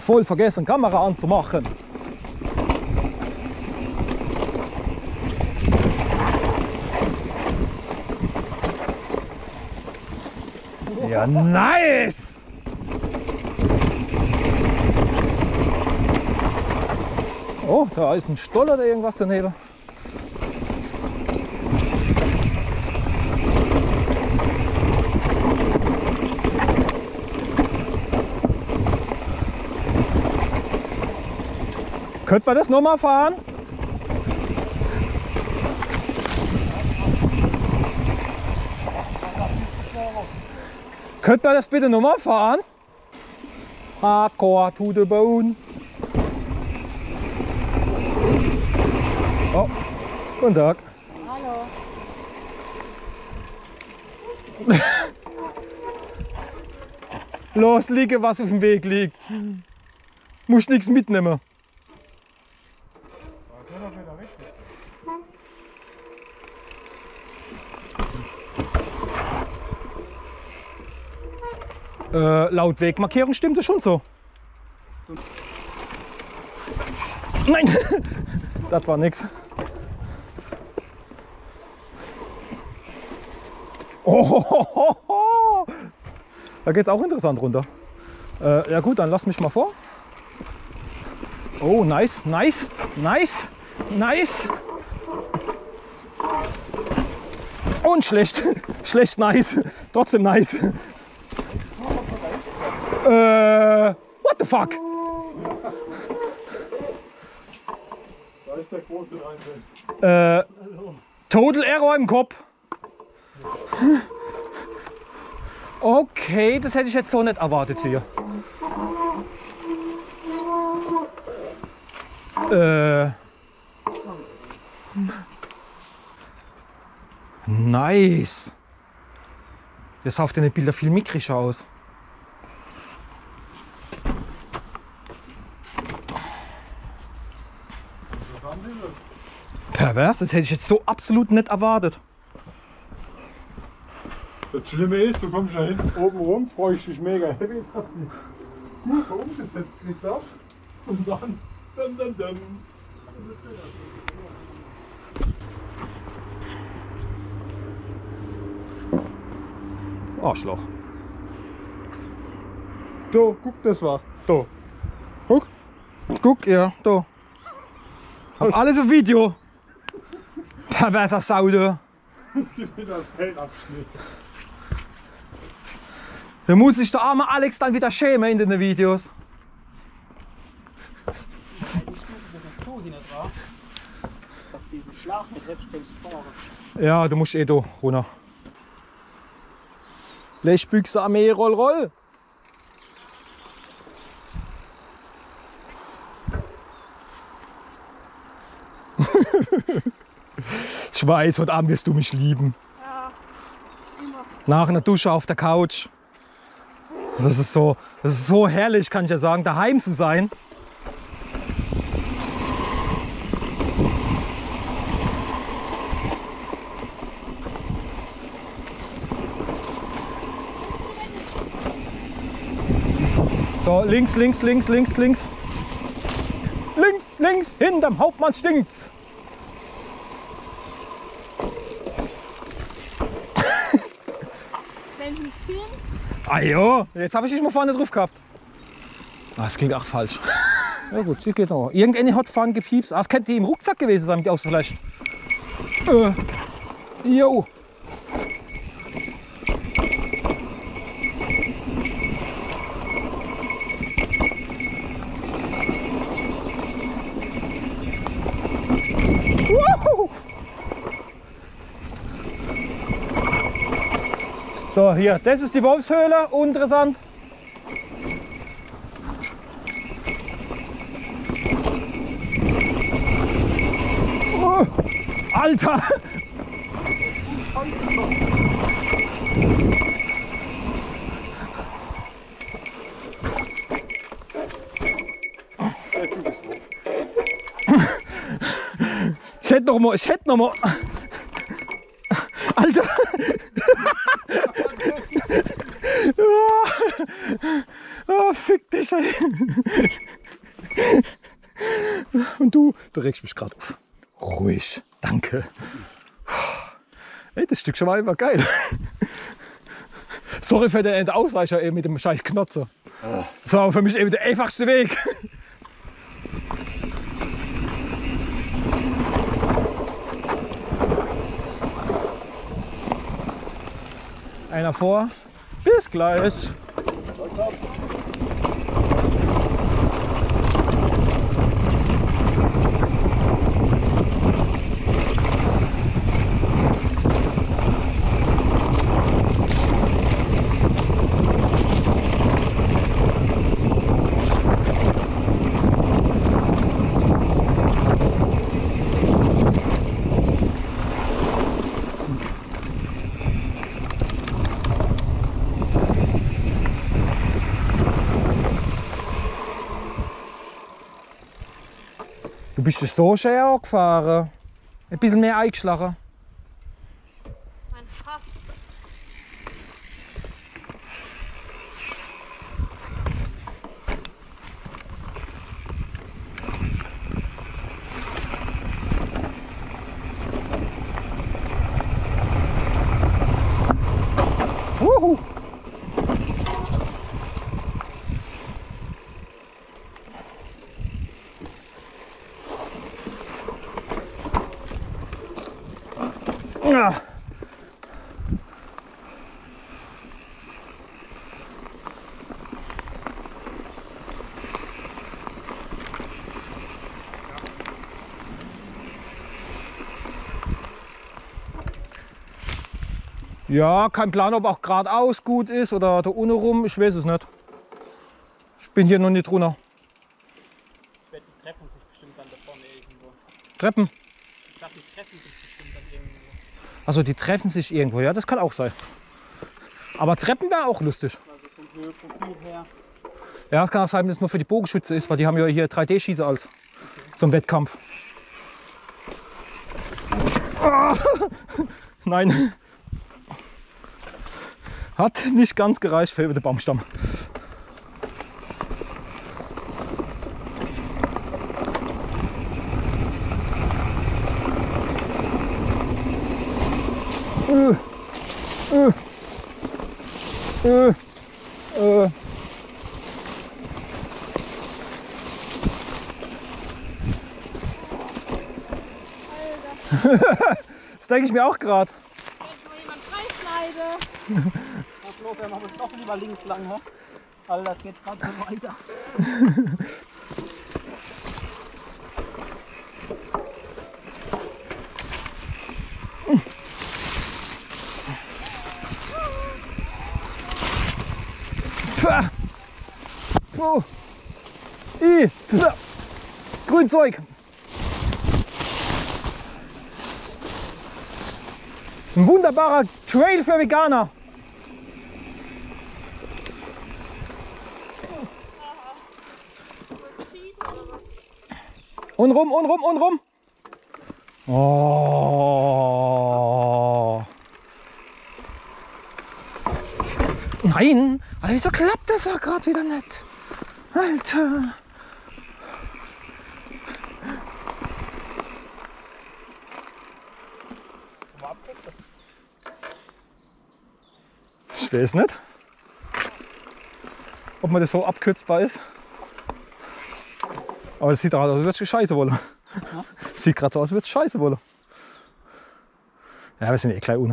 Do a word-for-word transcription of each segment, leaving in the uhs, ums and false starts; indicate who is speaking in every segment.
Speaker 1: voll vergessen, Kamera anzumachen. Ja, nice! Oh, da ist ein Stoller oder irgendwas daneben. Könnte man das nochmal fahren? Könnte man das bitte nochmal fahren? Hardcore to the bone. Oh, guten Tag.
Speaker 2: Hallo.
Speaker 1: Los, liege, was auf dem Weg liegt. Muss nichts mitnehmen. Äh, laut Wegmarkierung stimmt es schon so. Nein, das war nix. Oh, da geht es auch interessant runter. Äh, ja gut, dann lass mich mal vor. Oh, nice, nice, nice, nice. Und schlecht, schlecht, nice, trotzdem nice. Äh, what the fuck?
Speaker 3: Da ist der große Reise.
Speaker 1: Äh, Total Error im Kopf. Okay, das hätte ich jetzt so nicht erwartet hier. Äh, nice. Das sah auf den Bildern viel mickriger aus. Pervers, das hätte ich jetzt so absolut nicht erwartet.
Speaker 3: Das Schlimme ist, du kommst da hinten oben rum, freust dich mega heavy, dass du gut umgesetzt kriegst hast. Und dann, dann, dann, dann.
Speaker 1: Arschloch.
Speaker 3: So, guck, das war's. So. Guck.
Speaker 1: Guck, ja, da. Hab alles auf Video. Perverser Sau, du.
Speaker 3: Gib mir das Feldabschnitt.
Speaker 1: Da muss sich der arme Alex dann wieder schämen in den Videos.
Speaker 2: Dass diesen Schlag mit hättest, kannst du fahren.
Speaker 1: Ja, du musst eh da runter. Blechbüchse Armee, roll, roll. Ich weiß, heute Abend wirst du mich lieben.
Speaker 2: Ja, immer.
Speaker 1: Nach einer Dusche auf der Couch. Das ist so, das ist so herrlich, kann ich ja sagen, daheim zu sein. So, links, links, links, links, links. Links, links, hinterm Hauptmann stinkt's. Ah jo, jetzt habe ich dich mal vorne drauf gehabt. Ah, das klingt auch falsch. Ja gut, das geht noch. Irgendeine hat vorne gepiepst. Ah, es könnte die im Rucksack gewesen sein, die ausflasht. Äh, jo. Woohoo. So, hier, das ist die Wolfshöhle, interessant. Oh, Alter! Ich hätte noch mal, ich hätte noch mal. Alter! Oh, fick dich, ey. Und du, du regst mich gerade auf. Ruhig, danke. Ey, das Stückchen war immer geil. Sorry für den Ausweicher ey, mit dem scheiß Knotzer. Das war für mich eben der einfachste Weg. Einer vor. Bis gleich. Du bist so schön angefahren. Ein bisschen mehr eingeschlagen.
Speaker 4: Mein Hass.
Speaker 1: Wuhu. Ja. Ja, kein Plan, ob auch geradeaus gut ist oder da unten rum, ich weiß es nicht. Ich bin hier noch nicht runter.
Speaker 2: Die treffen sich bestimmt dann da vorne irgendwo.
Speaker 1: Treppen?
Speaker 2: Ich dachte, die treffen sich bestimmt dann irgendwo.
Speaker 1: Also die treffen sich irgendwo, ja, das kann auch sein. Aber Treppen wäre auch lustig.
Speaker 2: Also vom Höheprofil her.
Speaker 1: Ja, es kann auch sein, dass es nur für die Bogenschütze ist, weil die haben ja hier drei D-Schießer als zum Wettkampf. Ah! Nein. Hat nicht ganz gereicht für den Baumstamm. Äh, äh, äh, äh. Das denke ich mir auch gerade.
Speaker 4: Wenn ich mal jemand freischneide.
Speaker 2: Was los, dann machen wir doch lieber links lang, ha? Weil das geht gerade so weiter.
Speaker 1: Pah. Oh. I. Pah. Grünzeug. Ein wunderbarer Trail für Veganer. Und rum, und rum, und rum. Oh. Nein, aber wieso klappt das ja gerade wieder nicht? Alter. Ich weiß nicht, ob man das so abkürzbar ist. Aber es sieht gerade aus, als würde es scheiße wollen.
Speaker 2: Ja?
Speaker 1: Sieht gerade so aus, als würde es scheiße wollen. Ja, wir sind eh gleich unten.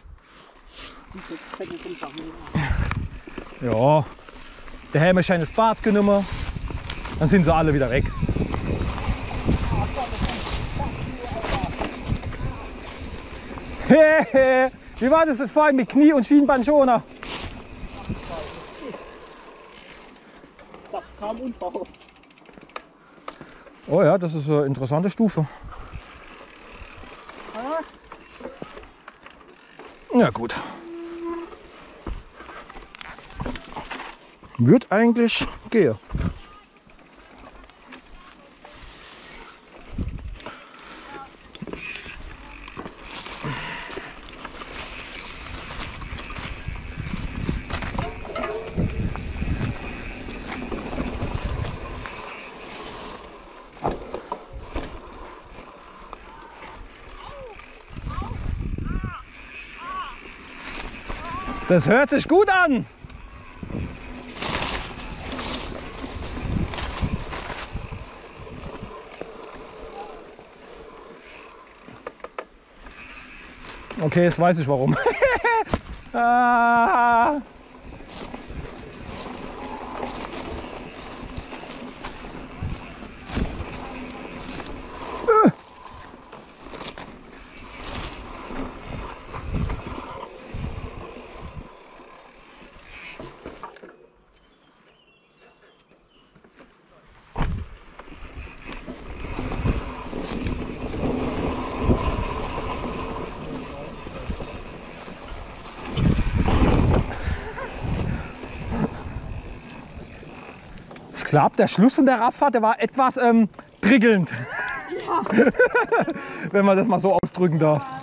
Speaker 1: Ja, der Helm scheint das Bad genommen. Dann sind sie alle wieder weg. Hehe, wie war das vorhin mit Knie- und Schienbeinschoner?
Speaker 2: Das kam Unfall.
Speaker 1: Oh ja, das ist eine interessante Stufe. Ja gut. Wird eigentlich gehen. Das hört sich gut an. Okay, jetzt weiß ich warum. ah. Ich glaube, der Schluss von der Abfahrt, der war etwas ähm, prickelnd. Ja. Wenn man das mal so ausdrücken darf.